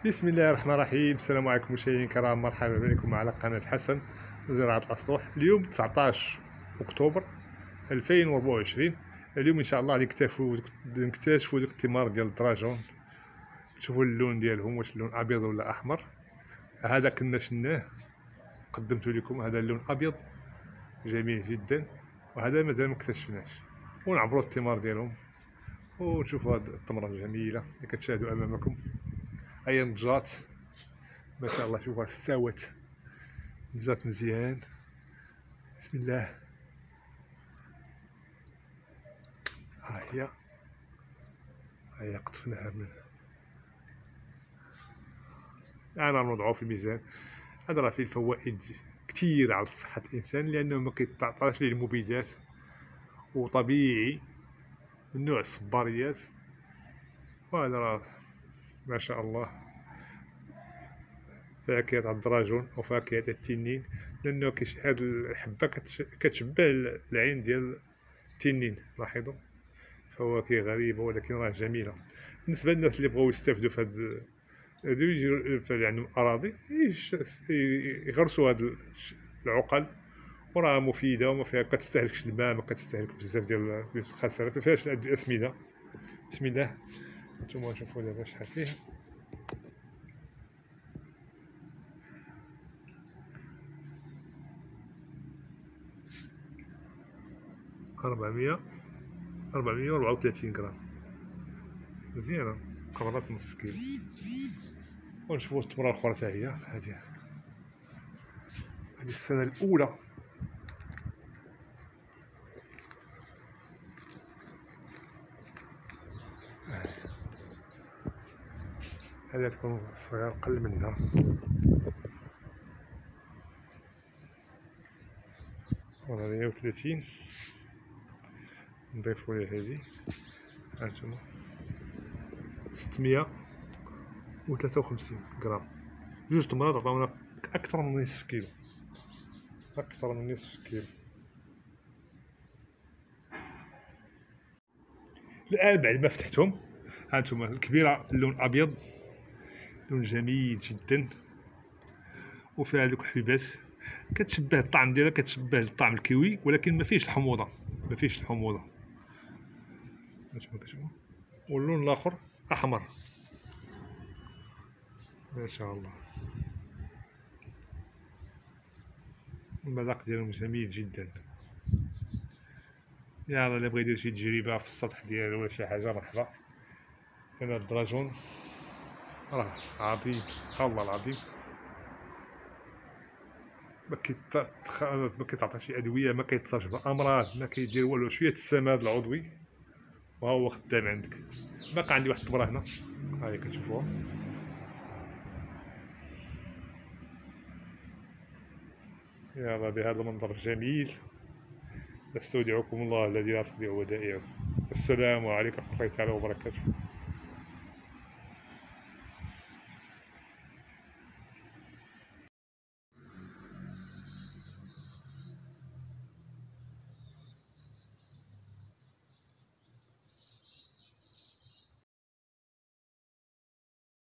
بسم الله الرحمن الرحيم. السلام عليكم مشاهدينا الكرام، مرحبا بكم على قناة حسن زراعة الأسطح. اليوم 19 أكتوبر 2024. اليوم إن شاء الله نكتشفوا ديك الثمار ديال الدراجون. شوفوا اللون ديالهم، واش اللون أبيض ولا أحمر. هذا كنا شناه قدمته لكم، هذا اللون أبيض جميل جدا، وهذا مازال ما اكتشفناش. ونعبروا الثمار ديالهم ونشوفوا هذه التمرة الجميلة اللي كتشاهدوا أمامكم. هي نضجات ما شاء الله، شوفوا استوت، نضجات مزيان. بسم الله. ها هي قطفناها من انا نوضعوه في الميزان. هذا راه فيه الفوائد كثير على صحة الإنسان، لأنه ما كيتعطاش ليه المبيدات، وطبيعي من نوع الصباريات. وهذا راه ما شاء الله فاكهة الدراجون أو فاكهة التنين، لأنه هاد الحبة كتشبه العين ديال التنين. لاحظوا فواكه غريبة ولكن راه جميلة. بالنسبة للناس اللي بغاو يستافدوا في هاد اللي عندهم أراضي يغرسوا هاد العقل، وراه مفيدة وما فيها كتستهلكش الماء، ما كتستهلك بزاف ديال الخسارات، ما فيهاش الأسمدة. بسم الله. نتوما شوفوا دابا شحال فيها. أربعمية وربعة وثلاثين غرام، مزيانة، قربت نص كيلو. ونشوفوا التمرة الأخرى تا هي. هذه السنة الأولى. هذا تكون الصغير قل منها. ولا 130 نضيفوا ليه هذه. هانتوما 653 غرام. جوج تمرات عطاونا أكثر من نصف كيلو، أكثر من نصف كيلو. الآن بعد ما فتحتهم، هانتوما الكبيرة اللون أبيض، لون جميل جدا، وفيها هذوك الحبيبات كتشبه الطعم ديالها، كتشبه الطعم الكيوي، ولكن ما فيش الحموضة، ما فيش الحموضة. هانتوما كتشوفوا، واللون الآخر أحمر ما شاء الله. المذاق ديالهم جميل جدا. يلا اللي بغى يدير شي تجربة في السطح ديالو ولا شي حاجة مرحبا. هنا الدراجون راه عظيم، الله العظيم. ما كيتعطى شي ادويه، ما كيتصابش بامراض، ما كيدير والو، شويه السماد العضوي وها هو خدام عندك. باقي عندي واحد التمره هنا، ها هي كتشوفوها. يلا بهذا المنظر الجميل استودعكم الله الذي لا تضيع ودائعه. السلام عليكم ورحمه الله تعالى وبركاته.